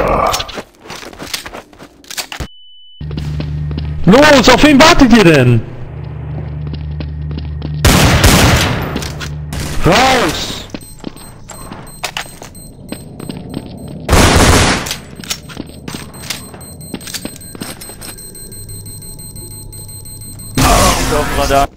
Los, auf wen wartet ihr denn? Raus! Auf dem Radar.